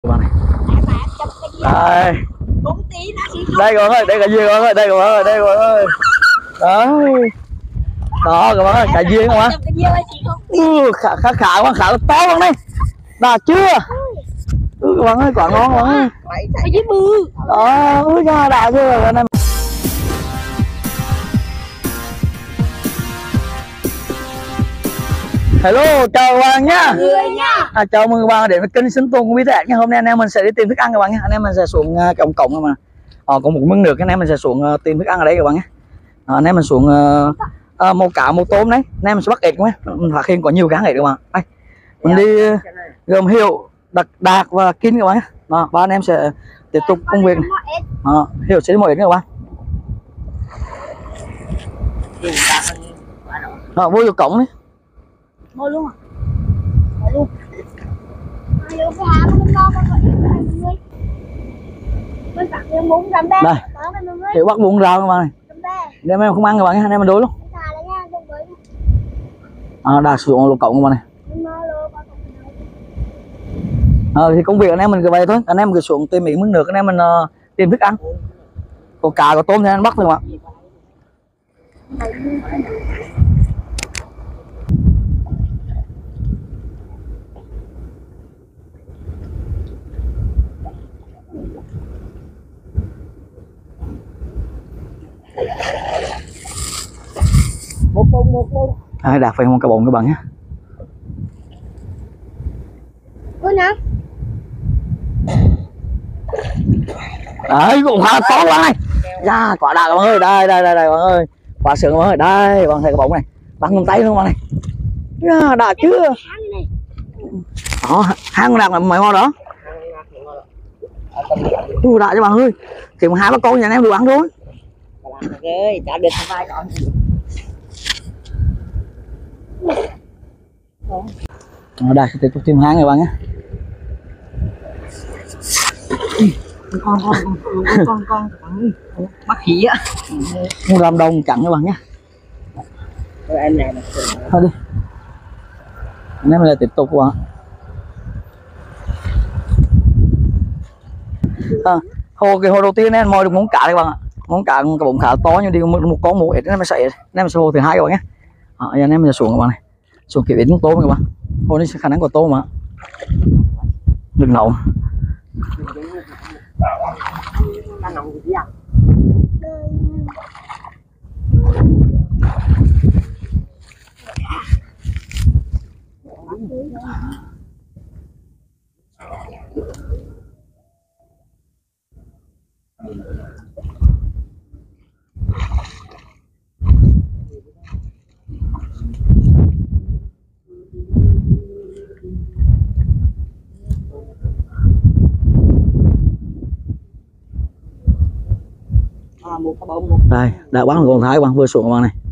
Đây. Đây các bạn ơi, đây là duyên các bạn ơi, đây các bạn ơi, đây các bạn ơi. Đấy. Đó các bạn ơi, cà duyên không ạ? Khá các bạn, khá to bạn đây. Đã chưa? Các bạn ơi, quả ngon các bạn ơi. Với bự. Đó, ra đã chưa anh em. Hello, chào các bạn nhá. Chào mừng các bạn đến với kênh Sinh Tồn của Bí Tẹt nha. Hôm nay anh em mình sẽ đi tìm thức ăn các bạn nhé. Anh em mình sẽ xuống cổng cổng mà. Còn một mưng nước anh em mình sẽ xuống tìm thức ăn ở đây các bạn nhé. Anh em mình xuống một cá một tôm đấy. Anh em mình sẽ bắt ếch các bạn. Mình phát hiện có nhiều cá ếch các bạn. Đây. Mình đi gồm Hiệu, Đạt và Kinh các bạn nhé. Đó, ba anh em sẽ tiếp tục công việc này. Hiệu sẽ đi mồi ếch các bạn. Đó, vô vô cổng đi. Ngồi luôn à? Ngồi luôn. Ngồi cái hả nó ngon con người. Mình bắt được 400 bé. Đây. Hiệu bắt buông rau các bạn này. Để em không ăn các bạn nhé, anh em mình đối luôn. Đạt xuống lục cổng các bạn này. Thì công việc anh em mình cứ vậy thôi, anh em cứ xuống tìm miếng mưng nước, anh em mình tìm thức ăn. Có cá có tôm thì anh bắt thôi các bạn. Một bông. Đạt phải không cả bụng các bạn nhé. Ôi nè. Đấy cũng khá to các bạn này. Dạ, quả Đạt các bạn ơi, đây các bạn ơi. Quả sườn các bạn ơi, đây bạn thấy cái bụng này. Bắn cầm tay luôn các bạn này. Dạ, Đạt chưa? Đó, hang Đạt là mày ngon đó. Đạt cho bạn ơi. Thì mà hai ba con nhà anh em đủ ăn thôi. Ơi, chả được vai con. Đây tiếp tục tìm hang này bạn nhé. Con bắt khỉ á. Mua làm đồng chặn các bạn nhé. Em này Thôi đi. Anh em lại tiếp tục các bạn. Hồ đầu tiên em mồi được món cá đây các bạn ạ. Món cá cái bụng khá to nhưng đi một con một ít anh em sẽ hồ thứ hai các bạn nhé. Anh em sẽ xuống các bạn này. Xuống kiểu ít con tôm các bạn. Hồ này khả năng có tôm mà. Đừng nấu. Đây, đã bán con thái các bạn vừa xuống các bạn này.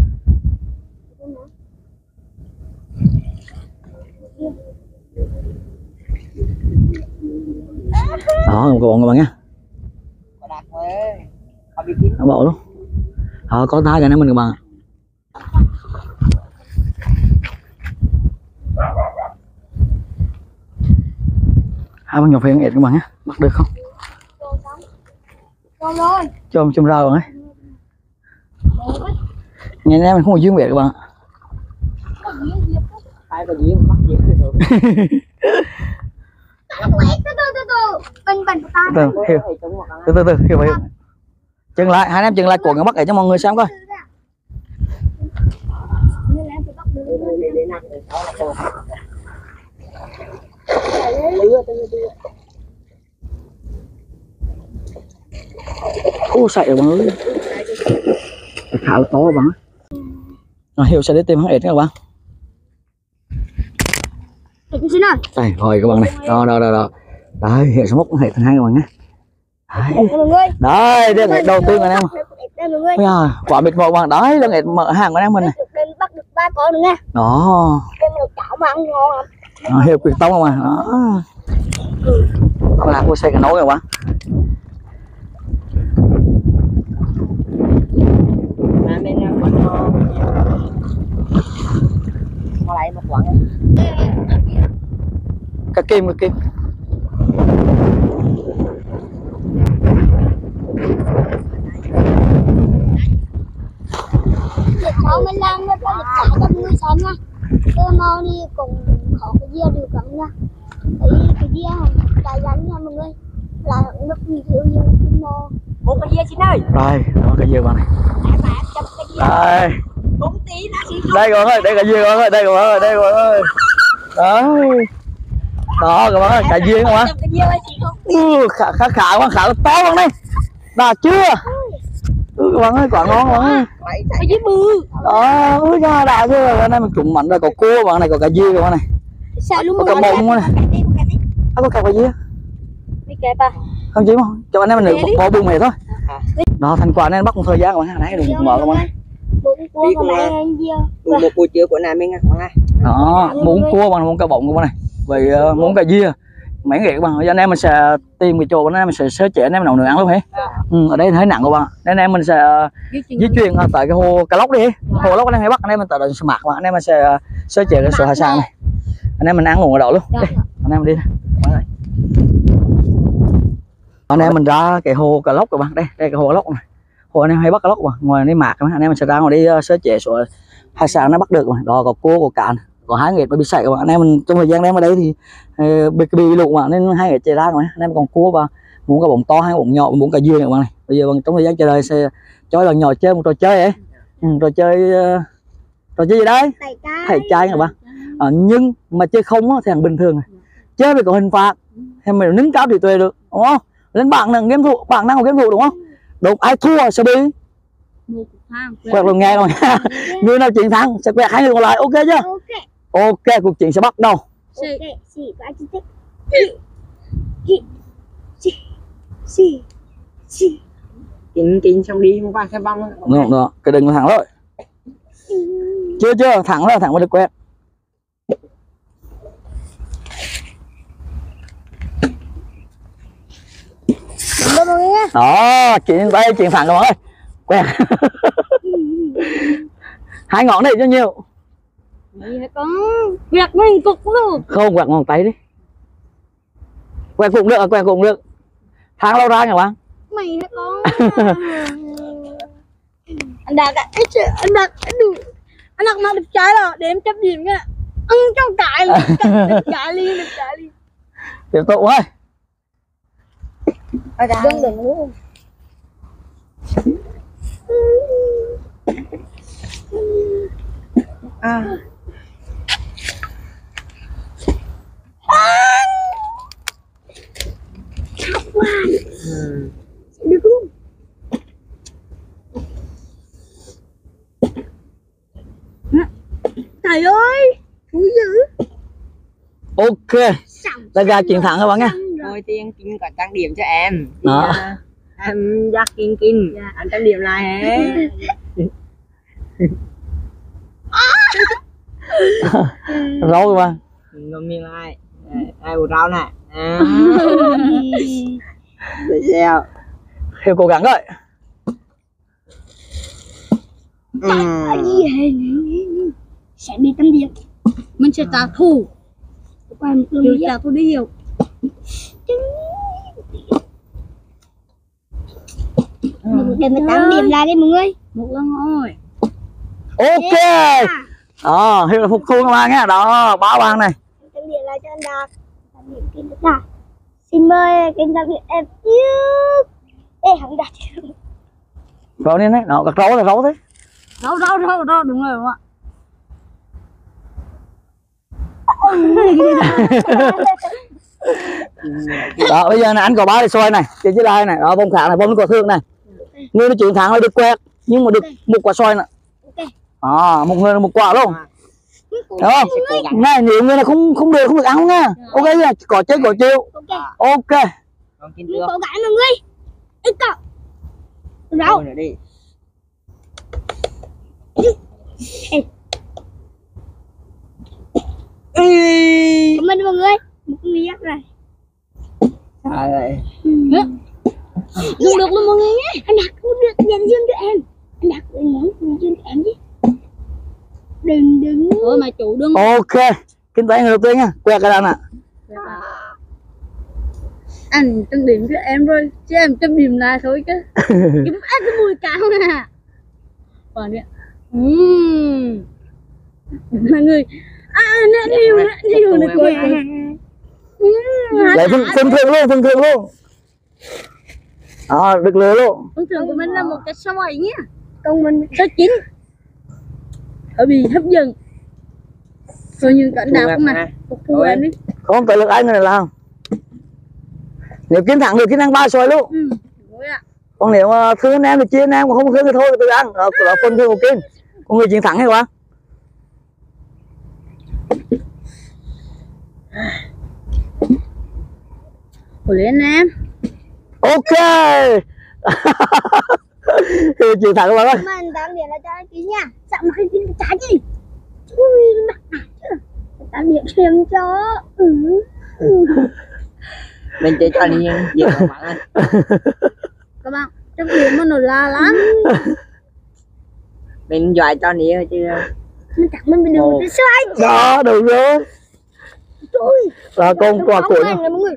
Đó, một con các bạn nhé. Nó bộ luôn. Có thái cái này mình các bạn. Hai con nhỏ phiền ẹt các bạn nhé. Bắt được không? Chôm rau rồi ấy. Nhà em mình không có duyên biệt các bạn. Ai có duyên bắt duyên được. Từ hiểu vậy. Chừng lại, hai em chừng lại cuộn cái bắt để cho mọi người xem coi. Sậy rồi bạn ơi. Khá là to bạn. Hiểu sẽ đi tìm hết các bạn. Đây rồi các bạn này. Đó. Đấy, Hiểu sẽ múc hết thành hai các bạn nhé. Đấy, đây là đầu tiên anh em. Quả mịt một bạn. Đấy là nghệ mở hàng của anh em mình này. Bắt được 3 con nữa nha. Đó. Chảo mà ăn ngon lắm. Hiểu quyết tâm không mà. Đó. Con lạc của xe cái nối rồi bạn. Lại một quặng. Cái kim. mò đi cùng họ cái dưa được lắm nha. Cái dưa không cài rắn nha mọi người, là nước gì thiếu gì cái mò. Một cái dưa chị ơi. Đây, đó cái dưa bạn này. Bà chụp cái dưa. Đây. 4 tí nó chị. Đây các bạn ơi, đây là dưa các bạn ơi, đây các bạn ơi, đây các bạn ơi. Đấy. Đó các bạn ơi, cà dưa các bạn. Chụp cái dưa ơi chị không. Khá các bạn, khá là to bạn đây. Đã chưa? Các bạn ơi, quả ngon các bạn ơi. Cái dưa bự. Đó, cho đã chưa? Cái này mình trụng mạnh rồi, có cua bạn này, có cà dưa các bạn này. Sao luôn Có cả bông này. Có cà dưa. Đi kẹp à. Không chỉ không? Cho anh em mình được bỏ bung này thôi. Đó, thành quả nên bắt một thời gian các bạn, nãy đừng mở các bạn. bụng cua của mẹ ăn dưa. Một buổi trưa của Nam mình ăn ngon. Đó, muốn cua bằng muốn cá bụng các bạn này. Vậy muốn cà dưa. Mấy người các bạn, anh em mình sẽ tìm cái chỗ anh em mình sẽ sơ chế anh em nấu nướng ăn luôn hết. Ở đây thấy nặng các bạn. Nên anh em mình sẽ di chuyển tại cái hồ Cá Lóc đi. Hồ Lóc anh em hay bắt anh em mình tại đây sa mạc mà anh em mình sẽ sơ chế cái số hải sản này. Anh em mình ăn ngủ ở đó luôn. Đi, anh em mình đi. Anh em mình ra cái hồ Cá Lóc các bạn. Đây cái hồ Cá Lóc này. Hồ anh em hay bắt cá lóc mà ngoài đây mạc anh em mình sẽ ra ngoài đi sơ chế số hải sản nó bắt được mà. Đó có cua có cạn có hai nghề bị sảy các bạn. Anh em mình trong thời gian em ở đây thì bị lụt mà nên hai nghề chạy ra rồi anh em còn cua và muốn cả bụng to hay bụng nhỏ muốn cả dưa này các bạn này. Bây giờ trong thời gian chờ đợi sẽ cho lần nhỏ chơi một trò chơi ấy. Trò chơi gì đấy thầy trai các bạn. Nhưng mà chơi không thì thằng bình thường chơi phải có hình phạt thì mình nâng cao trí tuệ được đúng không? Lên bảng là game thủ, bảng năng của game thủ đúng không? Đúng, ai thua sẽ bị quẹt luôn nghe rồi. Người nào chiến thắng sẽ quẹt hai người còn lại, ok chưa? Ok, cuộc chiến sẽ bắt đầu. Kín xong đi không qua xe băng. Đúng rồi, cái đừng thẳng rồi. Chưa, thẳng rồi, thẳng vào được quẹt. Đó, chuyện đây chuyện thẳng rồi ơi. Quẹt. Hai ngón này cho nhiều. Con việc mình cục luôn. Không, quẹt ngón tay đi. Quẹt cũng được, quẹt cũng được. Thang lâu ra nha bạn. Mày hả con? Anh Đạt ạ, anh Đạt mà đẹp trai rồi, để em chấp điểm nha. Ăn trong cãi luôn, đẹp trai liền. Tiếp tục ơi. Đừng luôn. Được luôn. Trời ơi, thú dữ. Ok, đây ra chuyện thẳng các bạn nha. Thôi tiên Kinh có trang điểm cho em. Đó. Em dắt Kinh anh trang điểm lại hết. Rau các bạn. Ngâm miệng lại. Ai bù rau này. Để xem. Theo cố gắng rồi. Sẽ đi tắm điện. Mình sẽ trả thù. Điều trả thù đi hiểu. Để mình tắm điểm lại đi mọi người. Một lần thôi. Ok. Đó, hiệu là phục thu các bạn nhé. Đó, 3 bạn này. Tắm điểm lại cho anh Đạt. Tắm điểm Kinh Đạt. Xin mời Kinh tắm điểm em trước. Ê, hắn Đạt. Rồi lên đấy, nó gặt rau là rau thế. Rau, đúng rồi không ạ? Đó, bây giờ này anh có 3 để xoay này, trên chiếc lai này, đó vòng khả này, vòng có thương này. Người nó chuyển thẳng là được quẹt, nhưng mà được một quả xoay này. Một người là một quả luôn. Đúng không? Này nếu người là không được ăn nha. Ok chưa? Có chết có chịu. Ok. Mình cố gắng mọi người. Ít cậu. Rau. Đi. Cảm ơn mọi người. Một miếng này. Trời ơi. Dùng được luôn mọi người nhé. Anh Đạt cũng được dành riêng cho em. Anh Đạt cũng muốn dành riêng cho em chứ. Đừng. Thôi mà chủ đừng. Ok. Kinh tế người đầu tiên nha. Quẹt cái đàn ạ. Anh trang điểm cho em rồi. Chứ em trang điểm lại thôi chứ. Cái mùi cao nè. Còn đấy. Mọi người. Nhiều nữa kìa. Lại phân thượng luôn. Đó, được lừa luôn. Phần thưởng của mình là một cái xoài nhá. Còn mình số 9. Ở bị hấp dẫn. Rồi những cảnh đạo không mà. Phục vụ anh đi. Không tới lượt anh người này làm. Nếu kiến thẳng được kiến ăn 3 xoài luôn. Ừ. Đúng ạ. Còn nếu mà thương anh em thì chia anh em, còn không thương thì thôi tự ăn. Đó là phân thương của Kiên. Con người chiến thắng hay quá. Hồi lên em. Ok. Chiến thắng các bạn ơi. Mình tạm biệt là cho anh tí nha. Sao mà cái tin trái gì? Ui mặt chứ. Tạm biệt xem cho. Mình chơi cho đi nhiều các bạn ơi. Các bạn, trong chuyện mà nó la lắm. Mình dọa cho nhiều chứ. Mình chắc mình bị đường tới xoay. Đó, được rồi. Trời. Là con quà củi. Mọi người.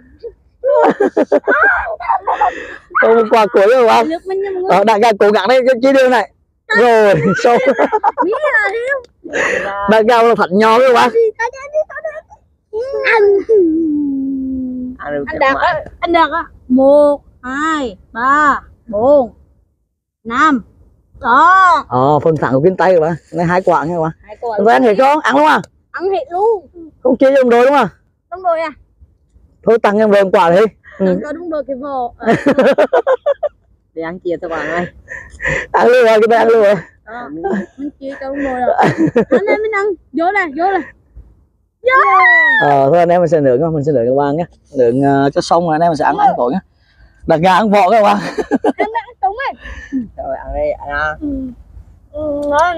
Con quà củi rồi bạn. Nước mình nha mọi người. Đại ca cố gắng đây chia điều này. Rồi, xong. Biết là hiểu. Đại ca là thật nhỏ rồi bạn. Anh. Anh Đạt á. Anh Đạt á. 1, 2, 3, 4, 5. Đó. Phần thẳng của Kiên tay rồi bạn. Này 2 quả nha bạn. 2 quả. Rồi ăn hết không? Ăn luôn à? Ăn hết luôn. Không chia cho đồng đội đúng không? Đúng rồi à. Thôi tăng em về quả đi. Có đúng rồi cái vò. Để ăn chia các bạn ơi. Ăn luôn rồi, kita ăn luôn rồi. Đó. Mình chia cho đúng rồi rồi. Anh em mình ăn. Vô này, vô này. Vô. Thôi anh em mình sẽ nướng không? Mình sẽ nướng các bạn nhé. Nướng cho xong rồi anh em mình sẽ ăn tội nhé. Đặt gà ăn vỏ các bạn. Em ăn đúng rồi. Rồi ăn đi, ăn ăn. Ngon.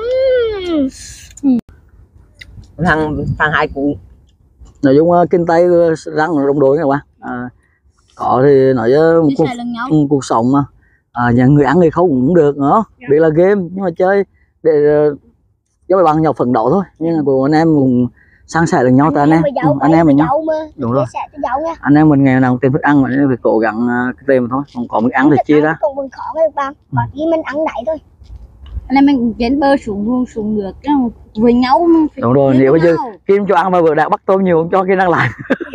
Thằng 2 củ. Nội dung kinh tay răng đồng đội các bạn. Có thì nói cuộc sống mà. Nhà người ăn thì không cũng được nữa. Biết là game nhưng mà chơi để cho bằng nhau phấn đấu thôi. Nhưng mà của anh em cùng san sẻ lẫn nhau tại anh em mình nhau. Đúng rồi. Anh em mình nghèo nào tìm thức ăn mà nên phải cố gắng tìm thôi. Không có mình ăn thì chia ra. Còn mình khó các bạn. Còn chỉ mình ăn đẩy thôi. Anh em mình cũng trên bờ xuống được với nhau. Đúng rồi, nếu bây giờ Kim cho ăn mà vừa đã bắt tôm nhiều không cho Kim ăn lại.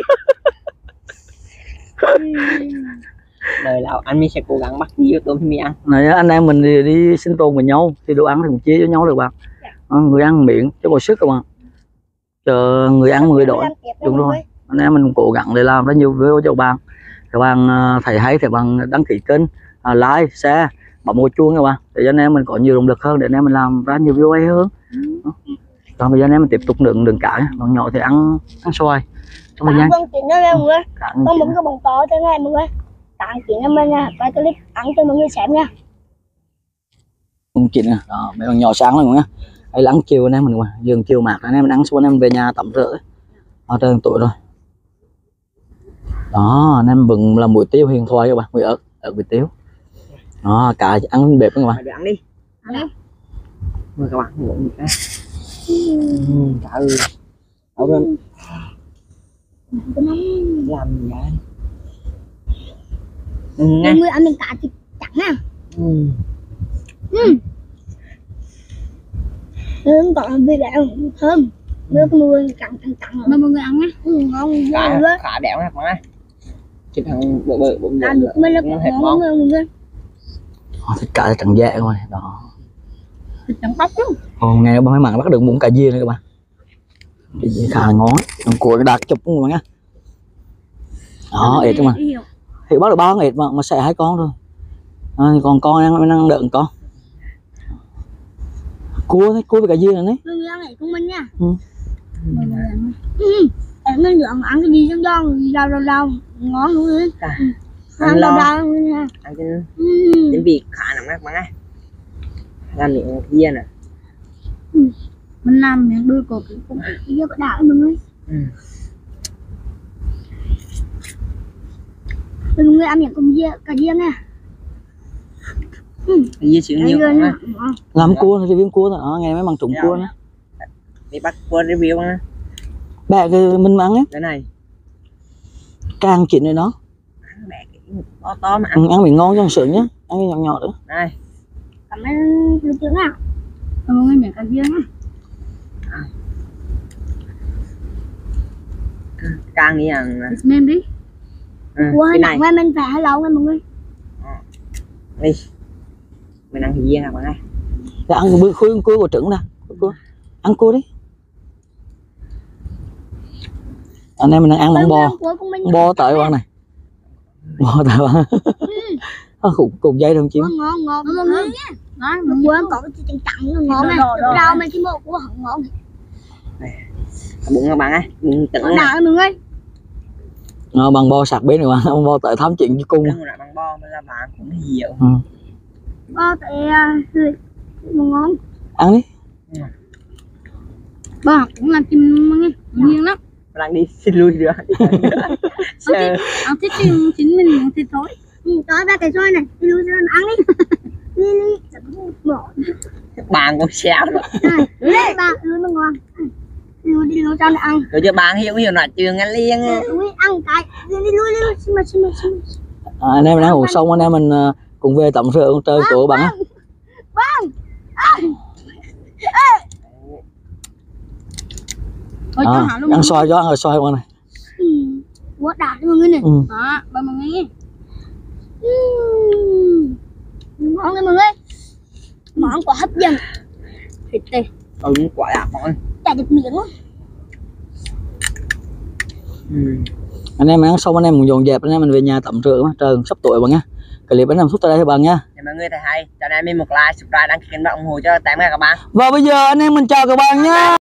Đời là anh mình sẽ cố gắng bắt nhiều tôm thì mình ăn. Này anh em mình đi sinh tồn với nhau thì đồ ăn thì cũng chia cho nhau được bạn. Người ăn miệng cho bồi sức các bạn. Chờ người ăn người đổi. Đúng rồi. Anh em mình cố gắng để làm rất nhiều video cho bạn. Các bạn thấy hay thì bạn đăng ký kênh, like, share, bấm một chuông các bạn để cho anh em mình có nhiều động lực hơn để anh em mình làm ra nhiều video hay hơn. Còn bây giờ anh em mình tiếp tục nướng cá, bọn nhỏ thì ăn xoài. Trong thời gian con chuyện đó nha mọi người. Con bấm cái bông to thế này mọi người. Tặng chuyện em bên nha, quay clip ăn cho mọi người xem nha. không chuyện nè, mấy con nhỏ sáng rồi nha. Hay là ăn chiều anh em mình mà giường chiều mát anh em mình ăn xong anh em về nhà tắm rửa trời tuổi rồi đó. Anh em bừng là muối tiêu huyền thoại các bạn, muối ớt với tiêu đó. Cả ăn bếp các bạn. Ăn đi. Ăn đi. Mời các bạn ngủ cái. Cả ơi. Ở bên làm gì vậy? Mọi người ăn mình cá thì chẳng à. Còn vì bạn thơm. Nước mưa cặn mà mọi người ăn á. Ngon quá. Khá đẹp nè mọi người. Cái thằng bự ăn được mới là ngon mọi người. Thịt cá trắng dạ rồi đó. Thịt trắng bóc chứ. Ngày mấy mặn bắt được muỗng cà dê nữa các bạn. Khá là ngon. Của cái đạt chụp các bạn nhá. Đó, ếch mà. Thì bắt được 3 con ếch mà xẻ 2 con thôi. Còn con ăn đợn con. Cua với cà dê này đấy. Mọi người ăn ếch của mình nha. Em mới dọn ăn cái gì trong rau ngon luôn đấy. Ăn lo ăn cái vị khá lắm các bạn ơi. Làm miệng kia nè. Mình làm miệng đuôi cổ cũng có đạo mọi người. Mọi người ăn miệng cùng cả dê nha. Cái gì xíu nhiều quá. Làm cua thì review cua thôi, ngày mấy bằng trụng cua nữa. Đi bắt cua review á. Bẹ cái mình ăn á. Cái này. Càng chuyện này đó. Ăn bẹ cái to mà ăn. Ăn miệng ngon cho sướng nhá, ăn cái nhỏ nữa. Đây. Cảm ơn chú nào. Mọi người miệng cả dê nha. Càng đi à. Mềm đi. Ủa Cái này nặng mình phải lâu nha mọi người. đi. Mình ăn gì các bạn ơi. Để ăn bữa cuối của trứng nè. Ăn cua đi. Anh em mình đang ăn món bò. Bò tại bạn này. Bò tại bạn. Cục dây đồng chim. Ngon ngon mọi người nha. Ngon. Quên còn cái chừng chặn ngon nè. Rau mấy cái một của họ ngon. Bụng các bạn ơi, bụng tận nè. Đào mọi người. Bằng bò sạc bến rồi bạn. Bò tại thám chuyện với cung. Bằng bò là bạn cũng nhiều. Bò tại ngon. Ăn đi. Bò cũng làm chim mọi người. Nghiêng lắm. Đang đi xin lui nữa. Ăn thịt chính mình ăn thịt thôi. Tối ba cái xôi này, đi lui ăn đi. Đi. Bạn cũng xéo đó. Lấy ba lui mà ngon. Đi lui cho nó ăn. Rồi cho bạn hiểu nói chuyện ăn liền. Lui ăn cái. Đi lui xin mà. Anh em mình ăn uống xong anh em mình cùng về tắm rửa con trời của bạn á. Ăn xoài cho ăn xoài bạn này. Quá đạt mọi người nè. Đó, ba mọi người nghe. Ngon nha mọi người. Món quá hấp dẫn. Thịt đây. Quả đạt mọi người. Chả được miệng luôn. Anh em mình ăn xong anh em mình dọn dẹp anh em mình về nhà tắm rửa trời sắp tối bạn nha. Clip đến 5 phút tới đây các bạn nha. Mọi người thấy hay cho anh em mình một like, subscribe, đăng ký kênh và ủng hộ cho tạm các bạn. Và bây giờ anh em mình chào các bạn nha.